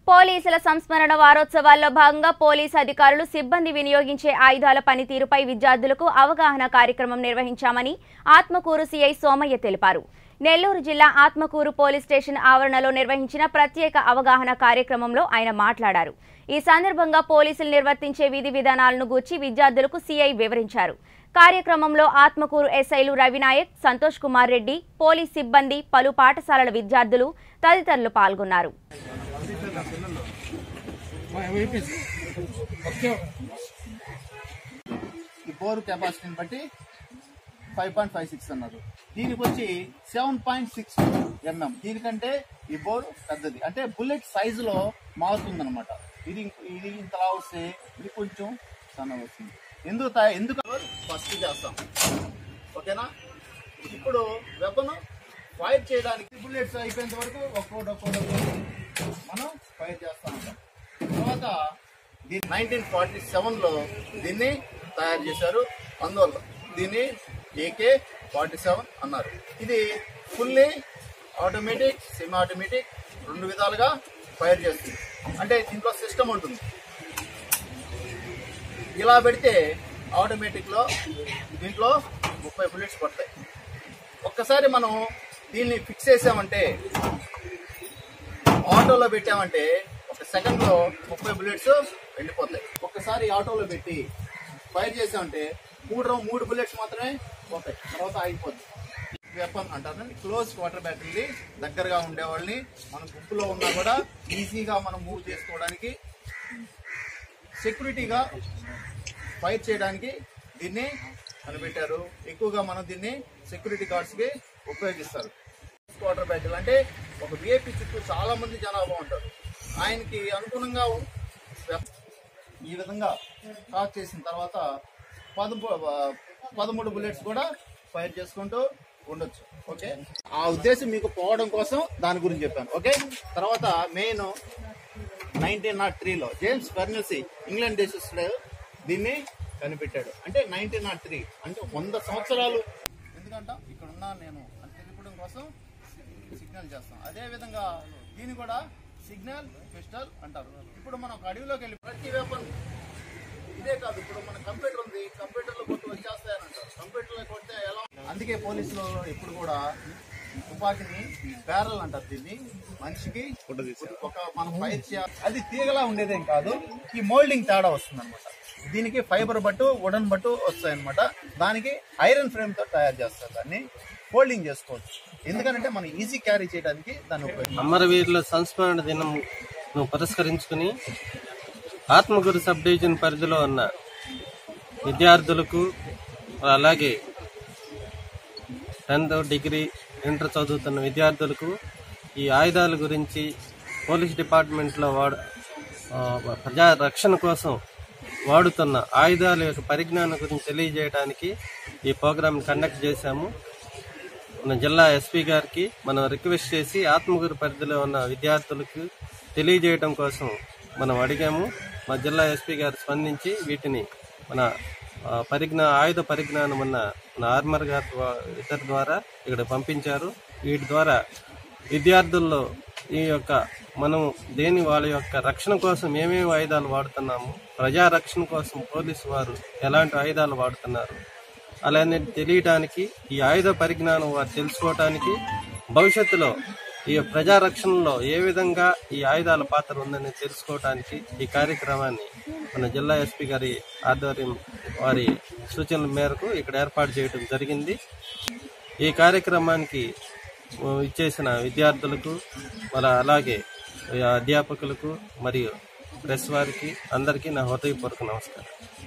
పోలీసుల సంస్మరణ వారోత్సవాల్లో భాగంగా పోలీసు అధికారులు సిబ్బంది వినియోగించే ఆయుధాల పనితీరుపై విద్యార్థులకు అవగాహన కార్యక్రమం నిర్వహించామని ఆత్మకూరు సీఐ సోమయ్య తెలిపారు. నెల్లూరు జిల్లా ఆత్మకూరు పోలీస్ స్టేషన్ ఆవరణలో నిర్వహించిన ప్రత్యేక అవగాహన కార్యక్రమంలో ఆయన మాట్లాడారు. ఈ సందర్భంగా పోలీసులు నిర్వర్తించే విధి విధానాలను గూర్చి విద్యార్థులకు సీఐ వివరించారు. కార్యక్రమంలో ఆత్మకూరు ఎస్ఐలు రవినాయక్, సంతోష్ కుమార్ రెడ్డి, పోలీస్ సిబ్బంది, పలు పాఠశాలల విద్యార్థులు తదితరులు పాల్గొన్నారు. ఈ బోర్ కెపాసిటీని బట్టి 5.56 అన్నారు. దీనికి వచ్చి 7.6 mm. దీనికంటే ఈ బోర్ పెద్దది, అంటే బుల్లెట్ సైజులో మారుతుంది అనమాట. ఇది ఇంతలా వస్తే ఇది కొంచెం సన్న వస్తుంది. ఎందుకు ఫస్ట్ చేస్తాం, ఓకేనా? ఇప్పుడు వెపన్ ఫైర్ చేయడానికి బుల్లెట్స్ అయిపోయేంత వరకు ఒక్కొక్కటి మనం ఫైర్ చేస్తా ఉంటాం. తర్వాత దీన్ని 1947లో దీన్ని తయారు చేశారు. అందువల్ల దీన్ని AK-47 అన్నారు. ఇది ఫుల్లీ ఆటోమేటిక్, సెమీ ఆటోమేటిక్ రెండు విధాలుగా ఫైర్ చేస్తుంది. అంటే దీంట్లో సిస్టమ్ ఉంటుంది. ఇలా పెడితే ఆటోమేటిక్లో దీంట్లో 30 బుల్లెట్స్ పడతాయి. ఒక్కసారి మనం దీన్ని ఫిక్స్ చేసామంటే, ఆటోలో పెట్టామంటే ఒక సెకండ్లో 30 బుల్లెట్స్ వెళ్ళిపోతాయి. ఒక్కసారి ఆటోలో పెట్టి ఫైర్ చేసామంటే మూడు బుల్లెట్స్ మాత్రమే పోతాయి, తర్వాత ఆగిపోతుంది. వెపన్ అంటారు క్లోజ్ క్వార్టర్ బ్యాటరీ. దగ్గరగా ఉండేవాళ్ళని మన గుంపులో ఉన్నా కూడా ఈజీగా మనం మూవ్ చేసుకోవడానికి, సెక్యూరిటీగా ఫైర్ చేయడానికి దీన్ని కనిపెట్టారు. ఎక్కువగా మనం దీన్ని సెక్యూరిటీ గార్డ్స్కి ఉపయోగిస్తారు. క్వార్టర్ బ్యాటరీ అంటే ఒక విఐపి చుట్టూ చాలా మంది జనాభా ఉంటారు. ఆయనకి అనుగుణంగా ఈ విధంగా కాక్ చేసిన తర్వాత 13 బుల్లెట్స్ కూడా ఫైర్ చేసుకుంటూ ఉండొచ్చు. ఓకే, ఆ ఉద్దేశం మీకు పోవడం కోసం దాని గురించి చెప్పాను. ఓకే, తర్వాత మెయిన్ 1903లో జేమ్స్ బెర్నసీ ఇంగ్లాండ్ దేశస్థుడు దీన్ని కనిపెట్టాడు. అంటే 1903 అంటే 100 సంవత్సరాలు. ఎందుకంటే ఇక్కడ ఉన్నా నేను అని తెలియడం కోసం సిగ్నల్ చేస్తాం. అదేవిధంగా దీన్ని కూడా సిగ్నల్ పిస్టల్ అంటారు. ఇప్పుడు మనం ఒక అడవిలోకి వెళ్ళి ప్రతి వెపన్ ఇదే కాదు, ఇప్పుడు మన కంప్యూటర్ ఉంది, కంప్యూటర్లో కొట్టి వచ్చేస్తాయని అంటారు. కంప్యూటర్లో కొడితే ఎలా? అందుకే పోలీసులు ఎప్పుడు కూడా తుపాకీని బ్యారల్ అంటారు. దీన్ని మనిషికి ఒక మనం ఫైర్ చేయాలి. అది తీగలా ఉండేదేం కాదు, ఈ మోల్డింగ్ తేడా వస్తుంది అనమాట. దీనికి ఫైబర్ బట్టు, వుడన్ బట్టు వస్తాయన్నమాట. దానికి ఐరన్ ఫ్రేమ్ తో తయారు చేస్తారు. దాన్ని ఫోల్డింగ్ చేసుకోవచ్చు. ఎందుకంటే మనం ఈజీ క్యారీ చేయడానికి దాన్ని ఉపయోగించాలి. అమరవీరుల సంస్మరణ దినం పురస్కరించుకుని ఆత్మకూరు సబ్ డివిజన్ పరిధిలో ఉన్న విద్యార్థులకు, అలాగే 10th డిగ్రీ ఇంటర్ చదువుతున్న విద్యార్థులకు ఈ ఆయుధాల గురించి పోలీస్ డిపార్ట్మెంట్లో ప్రజా రక్షణ కోసం వాడుతున్న ఆయుధాల యొక్క పరిజ్ఞానం గురించి తెలియజేయడానికి ఈ ప్రోగ్రామ్ కండక్ట్ చేశాము. మన జిల్లా ఎస్పీ గారికి మనం రిక్వెస్ట్ చేసి ఆత్మకూరు పరిధిలో ఉన్న విద్యార్థులకు తెలియజేయడం కోసం మనం అడిగాము. మా జిల్లా ఎస్పీ గారు స్పందించి వీటిని మన ఆయుధ పరిజ్ఞానం ఉన్న మన ఆర్మర్ గారి ఇతర ద్వారా ఇక్కడ పంపించారు. వీటి ద్వారా విద్యార్థుల్లో ఈ యొక్క మనం వాళ్ళ యొక్క రక్షణ కోసం ఏమేమి ఆయుధాలు వాడుతున్నాము, ప్రజా రక్షణ కోసం పోలీసు వారు ఎలాంటి ఆయుధాలు వాడుతున్నారు అలానే తెలియటానికి, ఈ ఆయుధ పరిజ్ఞానం వారు తెలుసుకోవటానికి, భవిష్యత్తులో ఈ ప్రజారక్షణలో ఏ విధంగా ఈ ఆయుధాల పాత్ర ఉందని తెలుసుకోవటానికి ఈ కార్యక్రమాన్ని మన జిల్లా ఎస్పీ గారి ఆధ్వర్యం వారి సూచనల మేరకు ఇక్కడ ఏర్పాటు చేయడం జరిగింది. ఈ కార్యక్రమానికి ఇచ్చేసిన విద్యార్థులకు, అలాగే అధ్యాపకులకు మరియు ప్రెస్ వారికి అందరికీ నా హృదయపూర్వక నమస్కారం.